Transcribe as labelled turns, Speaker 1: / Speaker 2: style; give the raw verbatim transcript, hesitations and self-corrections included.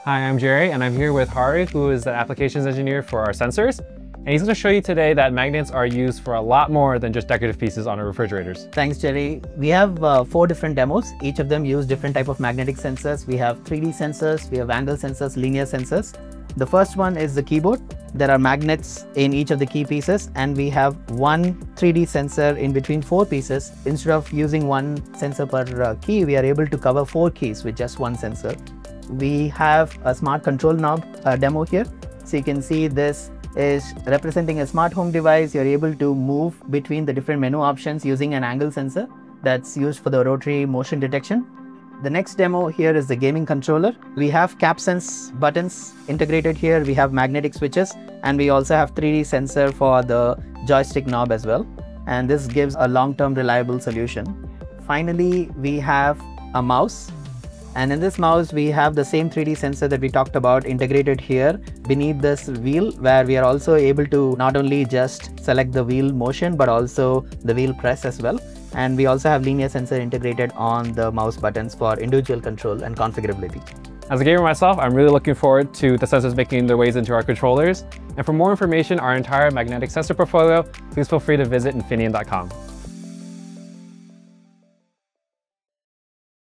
Speaker 1: Hi, I'm Jerry, and I'm here with Hari, who is the applications engineer for our sensors. And he's going to show you today that magnets are used for a lot more than just decorative pieces on our refrigerators.
Speaker 2: Thanks, Jerry. We have uh, four different demos. Each of them use different type of magnetic sensors. We have three D sensors, we have angle sensors, linear sensors. The first one is the keyboard. There are magnets in each of the key pieces, and we have one three D sensor in between four pieces. Instead of using one sensor per uh, key, we are able to cover four keys with just one sensor. We have a smart control knob uh, demo here. So you can see this is representing a smart home device. You're able to move between the different menu options using an angle sensor that's used for the rotary motion detection. The next demo here is the gaming controller. We have CapSense buttons integrated here. We have magnetic switches, and we also have three D sensor for the joystick knob as well. And this gives a long-term reliable solution. Finally, we have a mouse. And in this mouse, we have the same three D sensor that we talked about integrated here beneath this wheel, where we are also able to not only just select the wheel motion, but also the wheel press as well. And we also have linear sensor integrated on the mouse buttons for individual control and configurability.
Speaker 1: As a gamer myself, I'm really looking forward to the sensors making their ways into our controllers. And for more information on our entire magnetic sensor portfolio, please feel free to visit Infineon dot com.